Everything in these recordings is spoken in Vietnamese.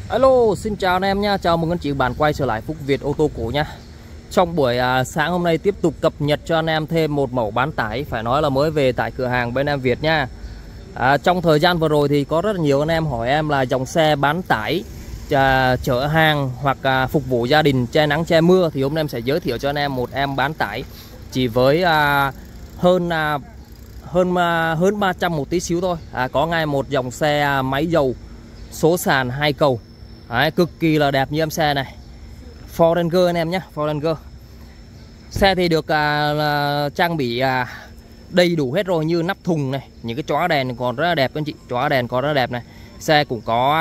Alo, xin chào anh em nha, chào mừng anh chị bạn quay trở lại Phúc Việt ô tô cũ nha. Trong buổi sáng hôm nay tiếp tục cập nhật cho anh em thêm một mẫu bán tải, phải nói là mới về tại cửa hàng bên em Việt nha. Trong thời gian vừa rồi thì có rất là nhiều anh em hỏi em là dòng xe bán tải chở hàng hoặc phục vụ gia đình che nắng che mưa, thì hôm nay em sẽ giới thiệu cho anh em một em bán tải chỉ với hơn 300 một tí xíu thôi. Có ngay một dòng xe máy dầu số sàn 2 cầu. Đấy, cực kỳ là đẹp như em xe này, Ford Ranger anh em nhé, Ford Ranger. Xe thì được trang bị đầy đủ hết rồi, như nắp thùng này, những cái chóa đèn còn rất là đẹp anh chị, chóa đèn còn rất là đẹp này. Xe cũng có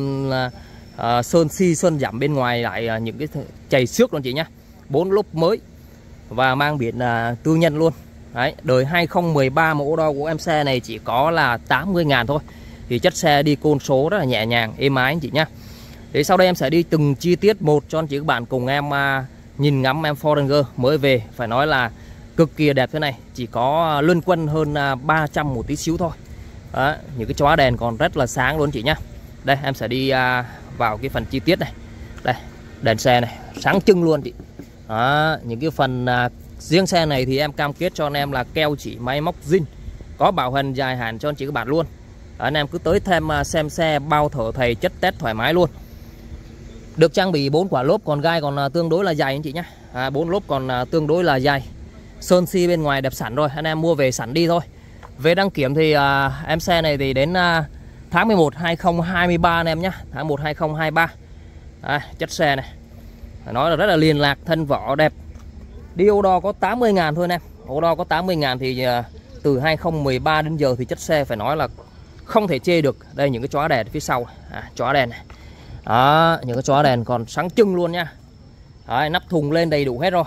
sơn xi sơn giảm bên ngoài lại những cái chày xước luôn chị nhá. 4 lốp mới và mang biển tư nhân luôn. Đấy, đời 2013 mẫu đo của em xe này chỉ có là 80.000 thôi. Thì chất xe đi côn số rất là nhẹ nhàng, êm ái anh chị nhá. Thì sau đây em sẽ đi từng chi tiết một cho anh chị các bạn cùng em nhìn ngắm em Ford Ranger mới về, phải nói là cực kỳ đẹp thế này, chỉ có luân quân hơn 300 một tí xíu thôi. Đó, những cái chóa đèn còn rất là sáng luôn chị nhá. Đây em sẽ đi vào cái phần chi tiết này. Đây, đèn xe này sáng trưng luôn chị. Đó, những cái phần riêng xe này thì em cam kết cho anh em là keo chỉ máy móc zin, có bảo hành dài hạn cho anh chị các bạn luôn. Anh em cứ tới xem xe bao thở thầy chất test thoải mái luôn. Được trang bị 4 quả lốp còn gai còn tương đối là dày anh chị nhé. 4 lốp còn tương đối là dày. Sơn xi bên ngoài đẹp sẵn rồi, anh em mua về sẵn đi thôi. Về đăng kiểm thì em xe này thì đến tháng 11 2023 anh em nhé, tháng 1 2023. Chất xe này nói là rất là liền lạc, thân vỏ đẹp. Đi ô đo có 80.000 thôi anh em. Ô đo có 80.000 thì từ 2013 đến giờ thì chất xe phải nói là không thể chê được. Đây những cái chóa đèn phía sau, chóa đèn này. Đó, những cái chóa đèn còn sáng trưng luôn nha. Đấy, nắp thùng lên đầy đủ hết rồi.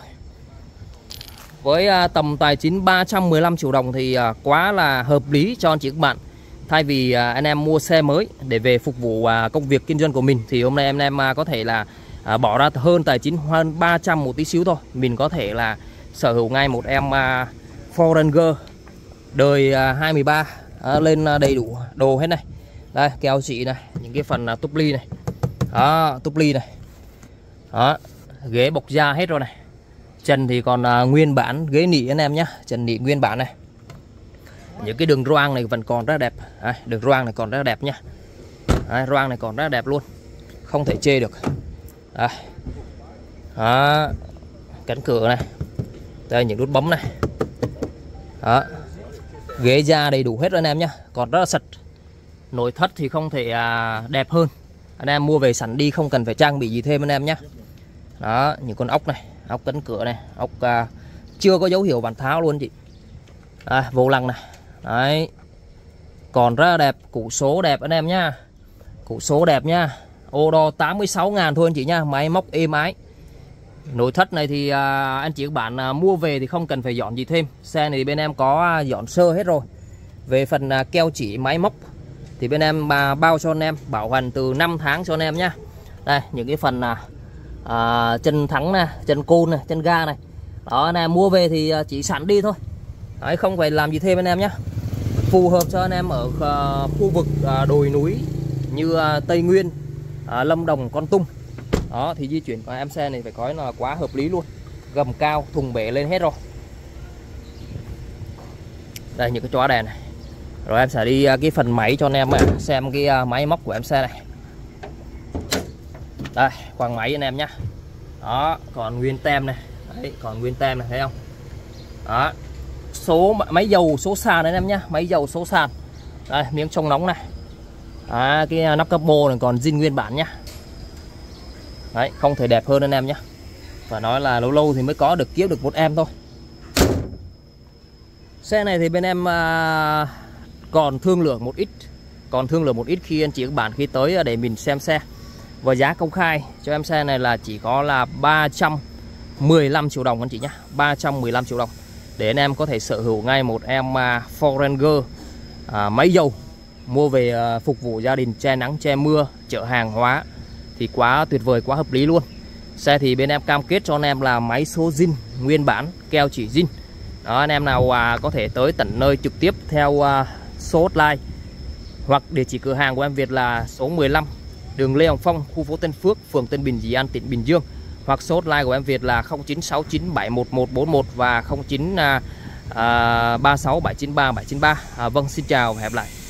Với tầm tài chính 315 triệu đồng thì quá là hợp lý cho anh chị các bạn. Thay vì anh em mua xe mới để về phục vụ công việc kinh doanh của mình, thì hôm nay em có thể là bỏ ra hơn tài chính hơn 300 một tí xíu thôi, mình có thể là sở hữu ngay một em Ford Ranger đời 2013. Lên đầy đủ đồ hết này. Đây keo chỉ này, những cái phần túp ly này. Đó, túp ly này. Đó, ghế bọc da hết rồi này. Trần thì còn nguyên bản ghế nỉ anh em nhé, trần nỉ nguyên bản này. Những cái đường roang này vẫn còn rất là đẹp. Đường roang này còn rất là đẹp nhá. Roang này còn rất là đẹp luôn, không thể chê được. Đây. Đó, cánh cửa này. Đây những nút bấm này. Đó, ghế da đầy đủ hết anh em nhé, còn rất là sạch. Nội thất thì không thể đẹp hơn, anh em mua về sẵn đi, không cần phải trang bị gì thêm anh em nhé. Đó, những con ốc này, ốc cánh cửa này, ốc chưa có dấu hiệu bản tháo luôn chị. Vô lăng này. Đấy, còn rất là đẹp, củ số đẹp anh em nhá, củ số đẹp nhá. Ô đo 86.000 thôi anh chị nhá, máy móc êm ái. Nội thất này thì anh chị các bạn mua về thì không cần phải dọn gì thêm. Xe này bên em có dọn sơ hết rồi. Về phần keo chỉ máy móc thì bên em bao cho anh em bảo hành từ 5 tháng cho anh em nhá. Đây những cái phần chân thắng này, chân côn này, chân ga này. Đó, anh em mua về thì chỉ sẵn đi thôi. Đấy, không phải làm gì thêm anh em nhá. Phù hợp cho anh em ở khu vực đồi núi như Tây Nguyên, Lâm Đồng, Kon Tum. Đó thì di chuyển của em xe này phải nói là quá hợp lý luôn. Gầm cao, thùng bể lên hết rồi. Đây những cái chóa đèn này. Rồi em sẽ đi cái phần máy cho anh em xem cái máy móc của em xe này. Đây, khoang máy anh em nhá. Đó, còn nguyên tem này. Đấy, còn nguyên tem này thấy không? Đó. Số máy dầu số sàn anh em nhá, máy dầu số sàn. Đây, miếng chống nóng này. Cái nắp capo này còn zin nguyên bản nhá. Đấy, không thể đẹp hơn anh em nhé. Phải nói là lâu lâu thì mới có được, kiếm được một em thôi. Xe này thì bên em còn thương lượng một ít. Còn thương lượng một ít khi anh chị các bạn khi tới để mình xem xe. Và giá công khai cho em xe này là chỉ có là 315 triệu đồng anh chị nhé, 315 triệu đồng. Để anh em có thể sở hữu ngay một em Ford Ranger máy dầu, mua về phục vụ gia đình che nắng che mưa, chở hàng hóa thì quá tuyệt vời, quá hợp lý luôn. Xe thì bên em cam kết cho anh em là máy số zin nguyên bản, keo chỉ zin. Đó, anh em nào có thể tới tận nơi trực tiếp theo số hotline hoặc địa chỉ cửa hàng của em Việt là số 15 đường Lê Hồng Phong, khu phố Tân Phước, phường Tân Bình, Dị An, tỉnh Bình Dương. Hoặc số hotline của em Việt là 0969711141 và 0936793793. Vâng, xin chào và hẹn gặp lại.